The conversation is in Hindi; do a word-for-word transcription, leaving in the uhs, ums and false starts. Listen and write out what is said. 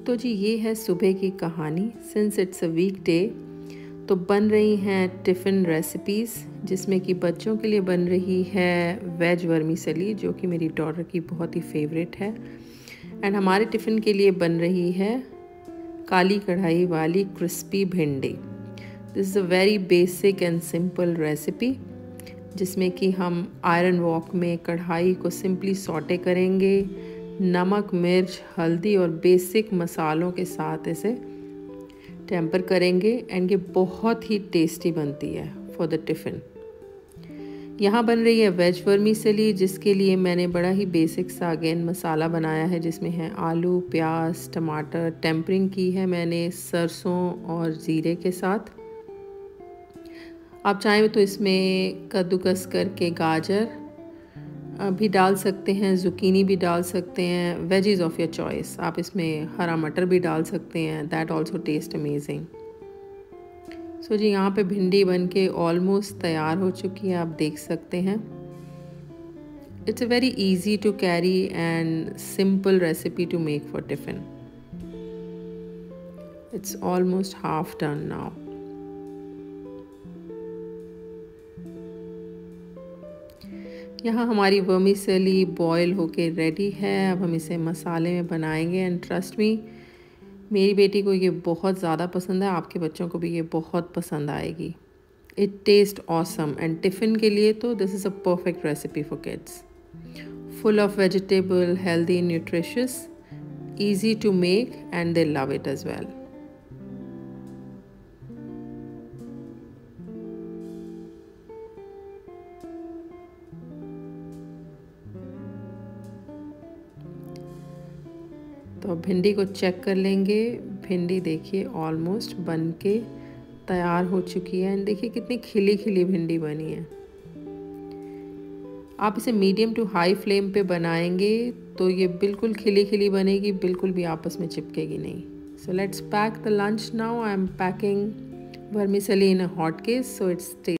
तो जी ये है सुबह की कहानी। Since it's a weekday तो बन रही हैं टिफ़िन रेसिपीज़, जिसमें कि बच्चों के लिए बन रही है वेज वर्मीसेली, जो कि मेरी डॉटर की बहुत ही फेवरेट है। एंड हमारे टिफ़िन के लिए बन रही है काली कढ़ाई वाली क्रिस्पी भिंडी। This is a very basic and simple recipe, जिसमें कि हम आयरन वॉक में कढ़ाई को सिंपली सॉटे करेंगे, नमक, मिर्च, हल्दी और बेसिक मसालों के साथ इसे टेम्पर करेंगे। एंड ये बहुत ही टेस्टी बनती है फॉर द टिफ़िन। यहाँ बन रही है वेज वर्मीसेली, जिसके लिए मैंने बड़ा ही बेसिक सा अगेन मसाला बनाया है, जिसमें है आलू, प्याज, टमाटर। टेम्परिंग की है मैंने सरसों और ज़ीरे के साथ। आप चाहें तो इसमें कद्दूकस करके गाजर भी डाल सकते हैं, ज़ुकीनी भी डाल सकते हैं, वेजीज ऑफ योर चॉइस। आप इसमें हरा मटर भी डाल सकते हैं, that also taste amazing. So जी यहाँ पे भिंडी बन के ऑलमोस्ट तैयार हो चुकी है, आप देख सकते हैं। It's a very easy to carry and simple recipe to make for tiffin. It's almost half done now. यहाँ हमारी वर्मीसेली बॉयल होके रेडी है। अब हम इसे मसाले में बनाएंगे एंड ट्रस्ट मी, मेरी बेटी को ये बहुत ज़्यादा पसंद है, आपके बच्चों को भी ये बहुत पसंद आएगी। It taste awesome and tiffin के लिए तो this is a perfect recipe for kids. Full of vegetable, healthy, nutritious, easy to make and they love it as well. तो भिंडी को चेक कर लेंगे। भिंडी देखिए ऑलमोस्ट बन के तैयार हो चुकी है। एंड देखिए कितनी खिली खिली भिंडी बनी है। आप इसे मीडियम टू हाई फ्लेम पे बनाएंगे तो ये बिल्कुल खिली खिली बनेगी, बिल्कुल भी आपस में चिपकेगी नहीं। So let's pack the lunch now. I am packing vermicelli in a hot case so it's